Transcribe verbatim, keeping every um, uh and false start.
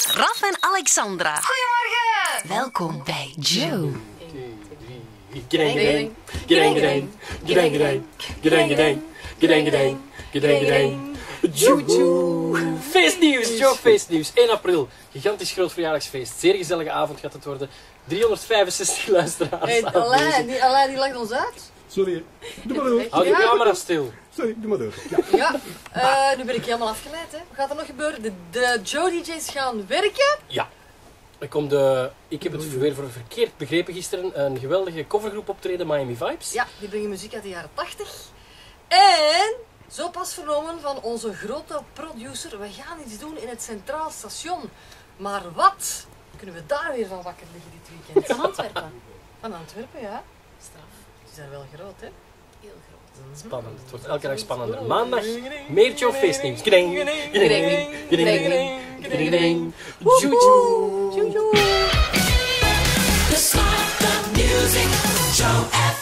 Raf en Alexandra. Goedemorgen! Welkom bij Joe. Gedeng, gedeng, gedeng, gedeng, gedeng, gedeng, gedeng, gedeng, gedeng, gedeng, gedeng, gedeng. Joe, feestnieuws, Joe, feestnieuws. één april, gigantisch groot verjaardagsfeest. Zeer gezellige avond gaat het worden. driehonderdvijfenzestig luisteraars Hey, Alain, aanwezig. die, Alain die lacht ons uit. Sorry, doe maar door. Hou die Ja. camera stil. Sorry, doe maar door. Ja. Ja, eh, nu ben ik helemaal afgeleid. Hè. Wat gaat er nog gebeuren? De, de Joe D J's gaan werken. Ja. Er komt de, ik heb het weer voor verkeerd begrepen gisteren, een geweldige covergroep optreden, Miami Vibes. Ja, die brengen muziek uit de jaren tachtig. En zo pas vernomen van onze grote producer, we gaan iets doen in het Centraal Station. Maar wat kunnen we daar weer van wakker liggen dit weekend? Van Antwerpen. Van Antwerpen, ja. Straf. Die zijn wel groot, hè? Heel groot. Spannend, het wordt elke dag spannender. Maandag, meer Joe feestnieuws. Gedeng, gedeng, gedeng, gedeng, gedeng, gedeng. Joe, Joe. Joe, joe. The smart, the music, Joe